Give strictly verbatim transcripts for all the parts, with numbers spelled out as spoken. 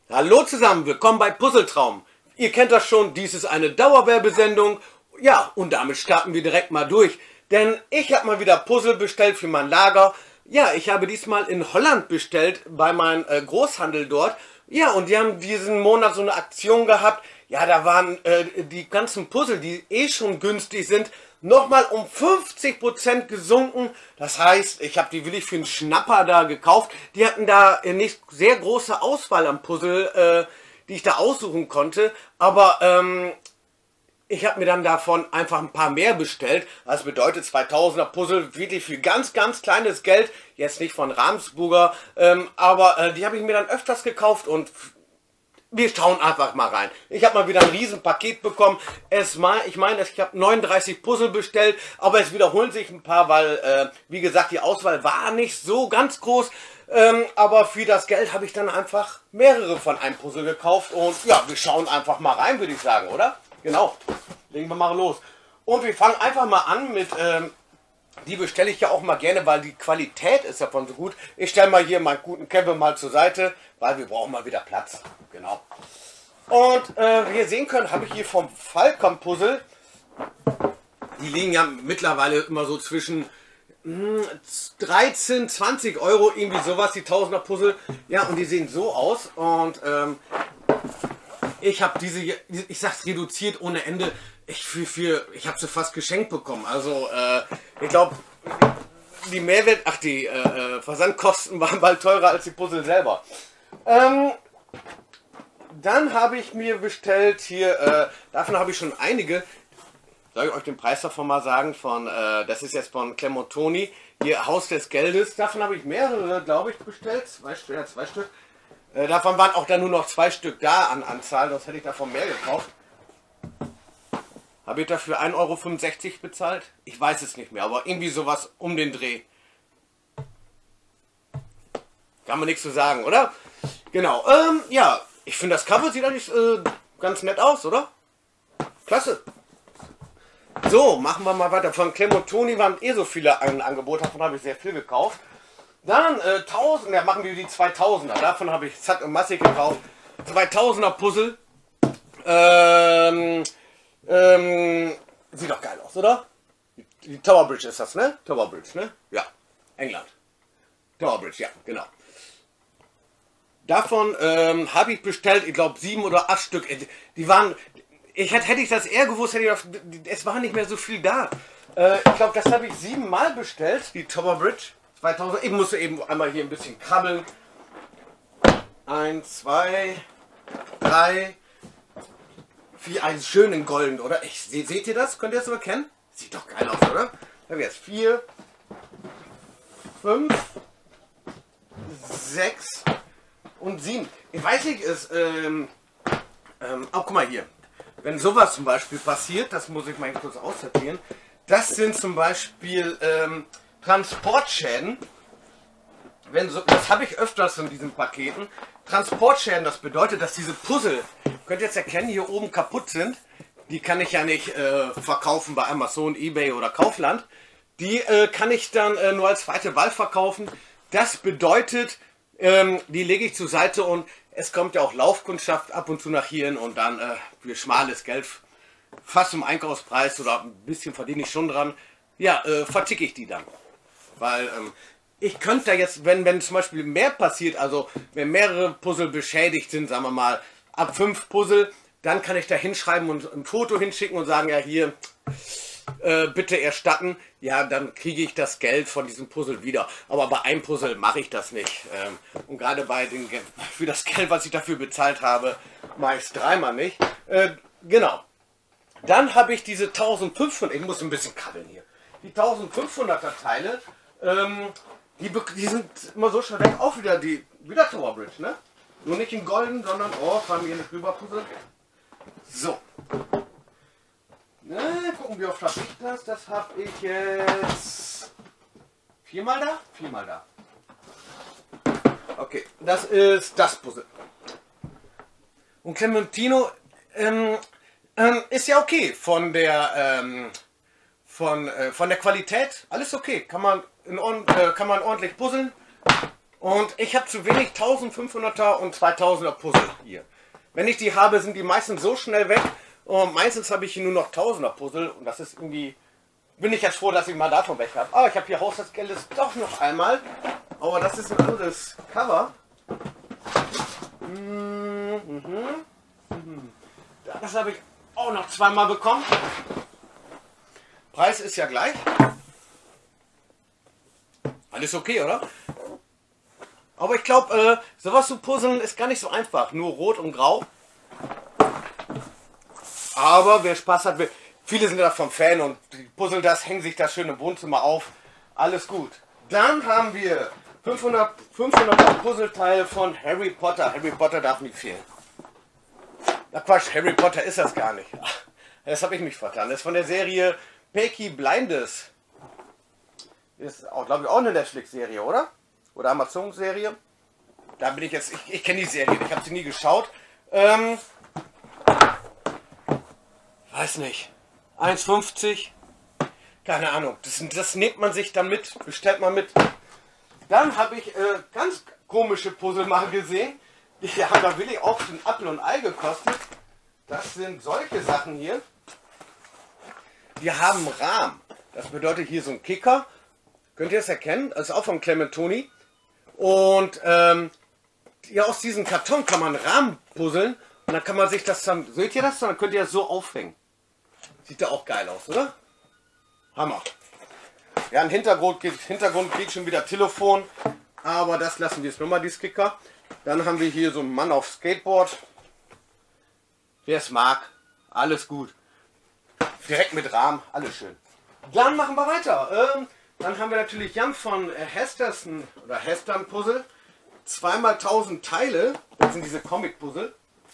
Hallo zusammen, willkommen bei Puzzletraum. Ihr kennt das schon, dies ist eine Dauerwerbesendung. Ja, und damit starten wir direkt mal durch. Denn ich habe mal wieder Puzzle bestellt für mein Lager. Ja, ich habe diesmal in Holland bestellt, bei meinem äh, Großhandel dort. Ja, und die haben diesen Monat so eine Aktion gehabt. Ja, da waren äh, die ganzen Puzzle, die eh schon günstig sind, nochmal um fünfzig Prozent gesunken. Das heißt, ich habe die willig für einen Schnapper da gekauft. Die hatten da nicht sehr große Auswahl am Puzzle, äh, die ich da aussuchen konnte. Aber ähm, ich habe mir dann davon einfach ein paar mehr bestellt. Das bedeutet zweitausender Puzzle, wirklich für ganz, ganz kleines Geld. Jetzt nicht von Ravensburger, ähm, aber äh, die habe ich mir dann öfters gekauft und wir schauen einfach mal rein. Ich habe mal wieder ein riesen Paket bekommen. Es mal, ich meine, ich habe neununddreißig Puzzle bestellt, aber es wiederholen sich ein paar, weil, äh, wie gesagt, die Auswahl war nicht so ganz groß. Ähm, aber für das Geld habe ich dann einfach mehrere von einem Puzzle gekauft. Und ja, wir schauen einfach mal rein, würde ich sagen, oder? Genau, legen wir mal los. Und wir fangen einfach mal an mit, ähm, die bestelle ich ja auch mal gerne, weil die Qualität ist davon so gut. Ich stelle mal hier meinen guten Kevin mal zur Seite, weil wir brauchen mal wieder Platz. Genau. Und äh, wie ihr sehen könnt, habe ich hier vom Falcon Puzzle, die liegen ja mittlerweile immer so zwischen mh, dreizehn, zwanzig Euro, irgendwie sowas, die Tausender Puzzle. Ja, und die sehen so aus. Und ähm, ich habe diese, ich sag's reduziert ohne Ende. Ich für, für ich habe sie fast geschenkt bekommen. Also äh, ich glaube, die Mehrwert, ach die äh, Versandkosten waren bald teurer als die Puzzle selber. Ähm, dann habe ich mir bestellt hier, äh, davon habe ich schon einige. Soll ich euch den Preis davon mal sagen? Von, äh, das ist jetzt von Clementoni, hier Haus des Geldes. Davon habe ich mehrere, glaube ich, bestellt. Zwei Stück, ja, zwei Stück. Äh, davon waren auch dann nur noch zwei Stück da an Anzahl, sonst hätte ich davon mehr gekauft. Habe ich dafür ein Euro fünfundsechzig bezahlt? Ich weiß es nicht mehr, aber irgendwie sowas um den Dreh. Kann man nichts zu sagen, oder? Genau, ähm, ja, ich finde das Cover sieht eigentlich äh, ganz nett aus, oder? Klasse. So, machen wir mal weiter. Von Clementoni waren eh so viele an Angebote, davon habe ich sehr viel gekauft. Dann äh, tausend, ja, machen wir die zweitausender. Davon habe ich zack und massig gekauft. zweitausender Puzzle. Ähm, ähm, sieht doch geil aus, oder? Die Tower Bridge ist das, ne? Tower Bridge, ne? Ja, England. Tower Bridge, ja, genau. Davon ähm, habe ich bestellt, ich glaube, sieben oder acht Stück. Die waren, ich hätte, hätte ich das eher gewusst, hätte ich, es war nicht mehr so viel da. Äh, ich glaube, das habe ich siebenmal bestellt, die Tower Bridge. zweitausend, ich musste eben einmal hier ein bisschen krabbeln. Eins, zwei, drei, vier, ein schön in golden, oder? Ich, seht ihr das? Könnt ihr das so erkennen? Sieht doch geil aus, oder? Dann haben wir jetzt vier, fünf, sechs und sieben. Ich weiß nicht, ist, ähm, ähm, oh, guck mal hier. Wenn sowas zum Beispiel passiert, das muss ich mal kurz aussortieren. Das sind zum Beispiel, ähm, Transportschäden, wenn so, das habe ich öfters in diesen Paketen. Transportschäden, das bedeutet, dass diese Puzzle, könnt ihr jetzt erkennen, hier oben kaputt sind. Die kann ich ja nicht äh, verkaufen bei Amazon, eBay oder Kaufland. Die äh, kann ich dann äh, nur als zweite Wahl verkaufen. Das bedeutet, ähm, die lege ich zur Seite und es kommt ja auch Laufkundschaft ab und zu nach hierhin und dann äh, für schmales Geld, fast im Einkaufspreis oder ein bisschen verdiene ich schon dran, ja, äh, verticke ich die dann. Weil ähm, ich könnte da jetzt, wenn, wenn zum Beispiel mehr passiert, also wenn mehrere Puzzle beschädigt sind, sagen wir mal ab fünf Puzzle, dann kann ich da hinschreiben und ein Foto hinschicken und sagen, ja hier, äh, bitte erstatten. Ja, dann kriege ich das Geld von diesem Puzzle wieder. Aber bei einem Puzzle mache ich das nicht. Ähm, und gerade bei den, für das Geld, was ich dafür bezahlt habe, mache ich es dreimal nicht. Äh, genau. Dann habe ich diese eintausendfünfhundert, ich muss ein bisschen krabbeln hier. Die eintausendfünfhunderter Teile, ähm, die, die sind immer so schnell weg, auch wieder die, wieder Tower Bridge, ne? Nur nicht in golden, sondern, oh, fahren wir hier nicht rüber, Puzzle. So. Ne, gucken, wie oft habe ich das? Das habe ich jetzt viermal da? Viermal da. Okay, das ist das Puzzle. Und Clementino ähm, ähm, ist ja okay von der ähm, von, äh, von der Qualität. Alles okay. Kann man, in, äh, kann man ordentlich puzzeln. Und ich habe zu wenig eintausendfünfhunderter und zweitausender Puzzle hier. Wenn ich die habe, sind die meistens so schnell weg. Und meistens habe ich hier nur noch tausender Puzzle. Und das ist irgendwie... Bin ich jetzt froh, dass ich mal davon weg habe. Aber ich habe hier Haushaltsgeldes doch noch einmal. Aber das ist ein anderes Cover. Mhm. Das habe ich auch noch zweimal bekommen. Preis ist ja gleich. Alles okay, oder? Aber ich glaube, äh, sowas zu puzzeln ist gar nicht so einfach. Nur rot und grau. Aber wer Spaß hat, will. Viele sind davon Fan und die puzzeln das, hängen sich das schön im Wohnzimmer auf. Alles gut. Dann haben wir fünfhundert, fünfhunderter Puzzleteil von Harry Potter. Harry Potter darf nicht fehlen. Na Quatsch, Harry Potter ist das gar nicht. Das habe ich mich vertan. Das ist von der Serie Peaky Blinders. Ist auch, glaube ich, auch eine Netflix-Serie, oder? Oder Amazon-Serie. Da bin ich jetzt, ich, ich kenne die Serie, ich habe sie nie geschaut. Ähm, weiß nicht. eins fünfzig. Keine Ahnung. Das, das nimmt man sich dann mit, bestellt man mit. Dann habe ich äh, ganz komische Puzzle mal gesehen. Die haben da wirklich auch ein Apfel und Ei gekostet. Das sind solche Sachen hier. Die haben Rahmen. Das bedeutet hier so ein Kicker. Könnt ihr das erkennen? Das ist auch von Clementoni. Und ähm, ja, aus diesem Karton kann man Rahmen puzzeln. Und dann kann man sich das dann, seht ihr das? Dann könnt ihr das so aufhängen. Sieht ja auch geil aus, oder? Hammer. Ja, im Hintergrund geht, Hintergrund geht schon wieder Telefon. Aber das lassen wir jetzt nochmal, die Kicker. Dann haben wir hier so einen Mann auf Skateboard. Wer es mag, alles gut. Direkt mit Rahmen, alles schön. Dann machen wir weiter. Ähm, dann haben wir natürlich Jan von äh, Hesterson oder Hestern Puzzle. Zweimal tausend Teile. Das sind diese Comic-Puzzle.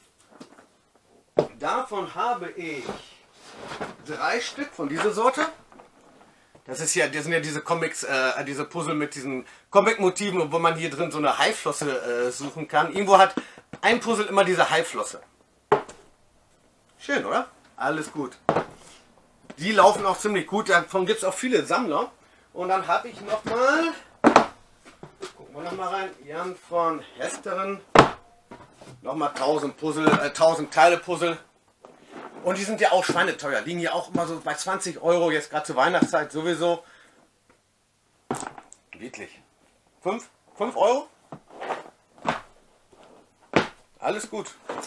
Davon habe ich drei Stück von dieser Sorte. Das ist ja, das sind ja diese Comics, äh, diese Puzzle mit diesen Comic-Motiven, wo man hier drin so eine Haiflosse äh, suchen kann. Irgendwo hat ein Puzzle immer diese Haiflosse. Schön, oder? Alles gut. Die laufen auch ziemlich gut. Davon gibt es auch viele Sammler. Und dann habe ich nochmal, gucken wir nochmal rein, Jan von Hesteren. Nochmal tausend Puzzle, äh, tausend Teile Puzzle. Und die sind ja auch schweineteuer. Liegen ja auch immer so bei zwanzig Euro, jetzt gerade zur Weihnachtszeit sowieso. Wirklich. fünf Euro? Alles gut.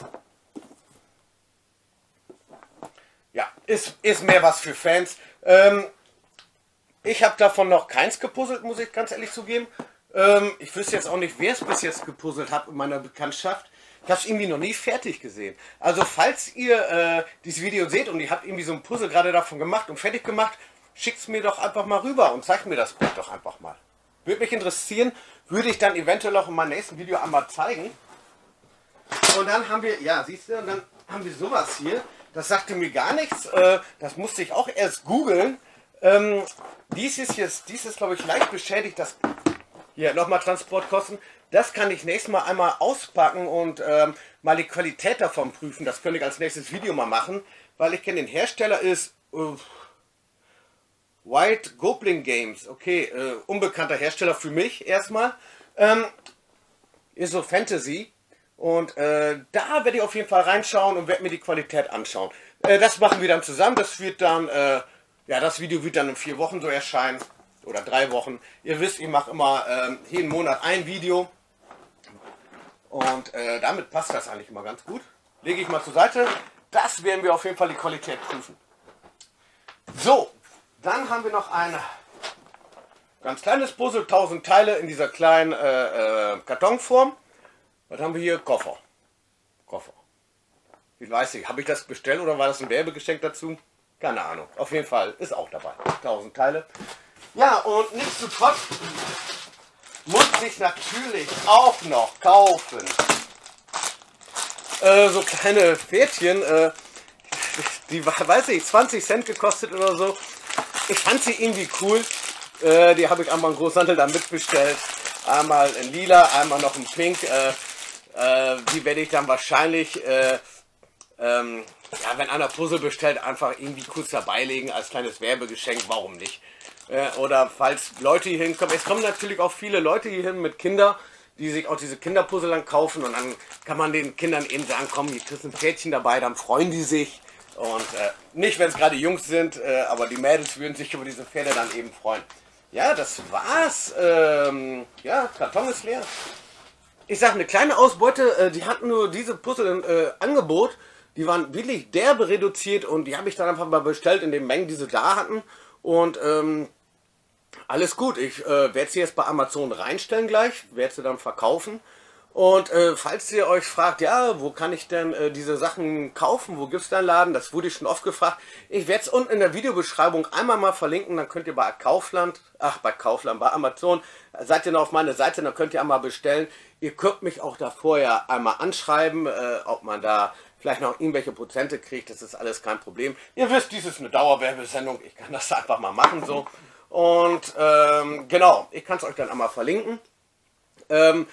Ja, ist, ist mehr was für Fans. Ähm, ich habe davon noch keins gepuzzelt, muss ich ganz ehrlich zugeben. Ähm, ich wüsste jetzt auch nicht, wer es bis jetzt gepuzzelt hat in meiner Bekanntschaft. Ich habe es irgendwie noch nie fertig gesehen. Also falls ihr äh, dieses Video seht und ihr habt irgendwie so ein Puzzle gerade davon gemacht und fertig gemacht, schickt es mir doch einfach mal rüber und zeigt mir das Bild doch einfach mal. Würde mich interessieren, würde ich dann eventuell auch in meinem nächsten Video einmal zeigen. Und dann haben wir, ja siehst du, und dann haben wir sowas hier. Das sagte mir gar nichts. Äh, das musste ich auch erst googeln. Ähm, dies ist jetzt, dies ist glaube ich leicht beschädigt. Das hier nochmal Transportkosten. Das kann ich nächstes Mal einmal auspacken und ähm, mal die Qualität davon prüfen. Das könnte ich als nächstes Video mal machen, weil ich kenne den Hersteller ist äh, White Goblin Games. Okay, äh, unbekannter Hersteller für mich erstmal. Ähm, ist so Fantasy. Und äh, da werde ich auf jeden Fall reinschauen und werde mir die Qualität anschauen. Äh, das machen wir dann zusammen. Das wird dann, äh, ja, das Video wird dann in vier Wochen so erscheinen. Oder drei Wochen. Ihr wisst, ich mache immer äh, jeden Monat ein Video. Und äh, damit passt das eigentlich immer ganz gut. Lege ich mal zur Seite. Das werden wir auf jeden Fall die Qualität prüfen. So, dann haben wir noch ein ganz kleines Puzzle. tausend Teile in dieser kleinen äh, äh, Kartonform. Was haben wir hier? Koffer. Koffer. Wie weiß ich, habe ich das bestellt oder war das ein Werbegeschenk dazu? Keine Ahnung. Auf jeden Fall ist auch dabei. tausend Teile. Ja, und nichtsdestotrotz muss ich natürlich auch noch kaufen. Äh, so kleine Pferdchen, äh, die, weiß ich, zwanzig Cent gekostet oder so. Ich fand sie irgendwie cool. Äh, die habe ich einmal einen Großhandel da mitbestellt. Einmal in lila, einmal noch in pink. Äh, äh, die werde ich dann wahrscheinlich, äh, ähm, ja, wenn einer Puzzle bestellt, einfach irgendwie kurz dabei legen als kleines Werbegeschenk. Warum nicht? Äh, oder falls Leute hier hinkommen. Es kommen natürlich auch viele Leute hier hin mit Kindern. die sich auch diese Kinderpuzzle dann kaufen und dann kann man den Kindern eben sagen, komm, hier kriegst du ein Pferdchen dabei, dann freuen die sich. Und äh, nicht, wenn es gerade Jungs sind, äh, aber die Mädels würden sich über diese Pferde dann eben freuen. Ja, das war's. Ähm, ja, Karton ist leer. Ich sag, eine kleine Ausbeute, äh, die hatten nur diese Puzzle im äh, Angebot. Die waren wirklich derbe reduziert und die habe ich dann einfach mal bestellt in den Mengen, die sie da hatten. Und ähm, alles gut, ich äh, werde sie jetzt bei Amazon reinstellen gleich, werde sie dann verkaufen. Und äh, falls ihr euch fragt, ja, wo kann ich denn äh, diese Sachen kaufen, wo gibt es da einen Laden, das wurde ich schon oft gefragt. Ich werde es unten in der Videobeschreibung einmal mal verlinken, dann könnt ihr bei Kaufland, ach bei Kaufland, bei Amazon, seid ihr noch auf meine Seite, dann könnt ihr einmal bestellen. Ihr könnt mich auch da vorher einmal anschreiben, äh, ob man da vielleicht noch irgendwelche Prozente kriegt, das ist alles kein Problem. Ihr wisst, dies ist eine Dauerwerbesendung, ich kann das einfach mal machen so. Und ähm, genau, ich kann es euch dann einmal verlinken. Ähm,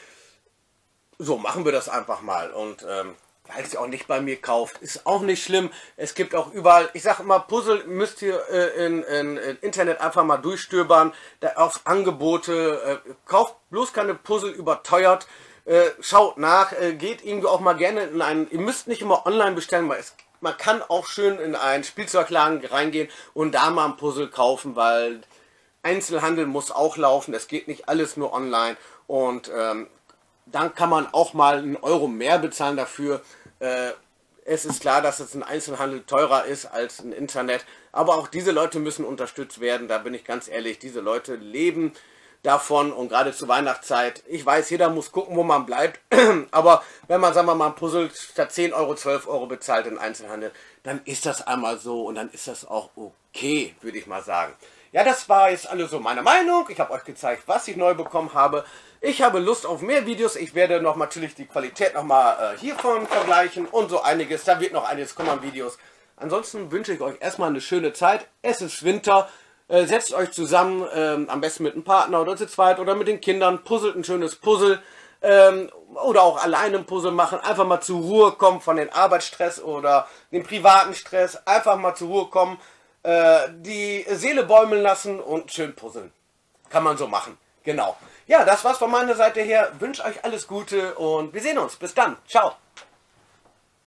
So, machen wir das einfach mal. Und ähm, falls ihr auch nicht bei mir kauft, ist auch nicht schlimm. Es gibt auch überall, ich sage immer, Puzzle müsst ihr äh, in, in, in Internet einfach mal durchstöbern. Da auf Angebote. Äh, kauft bloß keine Puzzle überteuert. Äh, schaut nach. Äh, geht irgendwie auch mal gerne in einen. Ihr müsst nicht immer online bestellen, weil es, man kann auch schön in einen Spielzeugladen reingehen und da mal ein Puzzle kaufen, weil Einzelhandel muss auch laufen. Es geht nicht alles nur online. Und ähm, dann kann man auch mal einen Euro mehr bezahlen dafür. Äh, es ist klar, dass es ein Einzelhandel teurer ist als ein Internet. Aber auch diese Leute müssen unterstützt werden. Da bin ich ganz ehrlich, diese Leute leben davon und gerade zur Weihnachtszeit. Ich weiß, jeder muss gucken, wo man bleibt. Aber wenn man, sagen wir mal, ein Puzzle statt zehn Euro, zwölf Euro bezahlt im Einzelhandel, dann ist das einmal so und dann ist das auch okay, würde ich mal sagen. Ja, das war jetzt alles so meine Meinung. Ich habe euch gezeigt, was ich neu bekommen habe. Ich habe Lust auf mehr Videos. Ich werde noch natürlich die Qualität nochmal äh, hiervon vergleichen und so einiges. Da wird noch einiges kommen an Videos. Ansonsten wünsche ich euch erstmal eine schöne Zeit. Es ist Winter. Äh, setzt euch zusammen, ähm, am besten mit einem Partner oder zu zweit oder mit den Kindern. Puzzelt ein schönes Puzzle. Ähm, oder auch alleine ein Puzzle machen. Einfach mal zur Ruhe kommen von dem Arbeitsstress oder dem privaten Stress. Einfach mal zur Ruhe kommen. Die Seele bäumeln lassen und schön puzzeln. Kann man so machen. Genau. Ja, das war's von meiner Seite her. Wünsche euch alles Gute und wir sehen uns. Bis dann. Ciao.